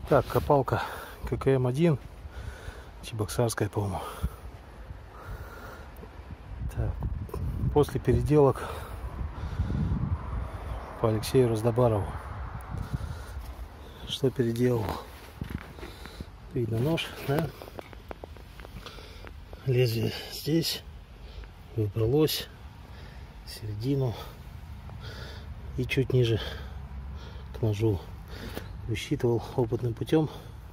Так, копалка ККМ-1, чебоксарская, по-моему. Так, после переделок по Алексею Раздобарову. Что переделал? Видно нож, да? Лезвие здесь выбралось в середину и чуть ниже к ножу. Высчитывал опытным путем.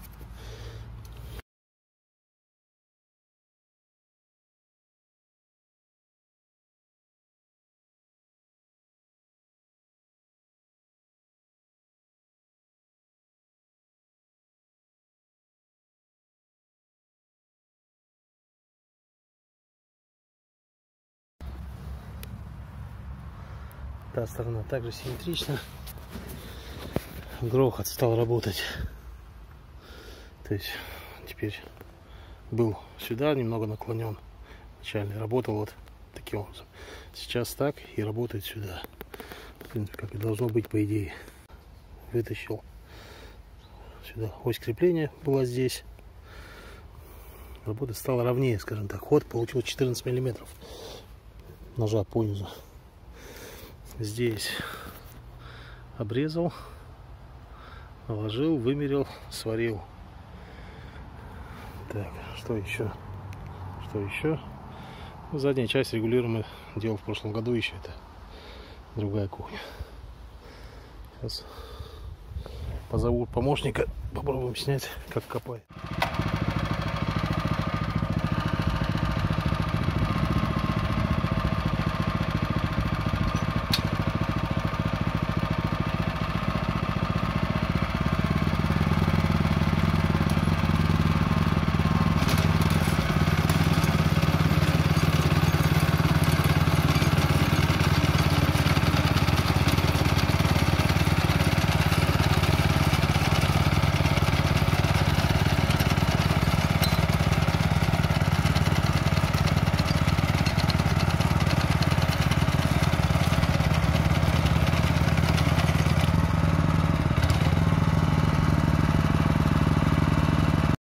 Та сторона также симметрична. Грохот стал работать. То есть теперь был сюда немного наклонен. Вначале работал вот таким образом. Сейчас так и работает сюда. В принципе, как и должно быть, по идее. Вытащил сюда. Ось крепления была здесь. Работа стала ровнее, скажем так. Ход получил 14 миллиметров ножа по низу. Здесь обрезал, наложил, вымерил, сварил. Так, что еще? Что еще? Задняя часть регулируемая. Делал в прошлом году еще. Это другая кухня. Сейчас позову помощника, попробуем снять, как копать.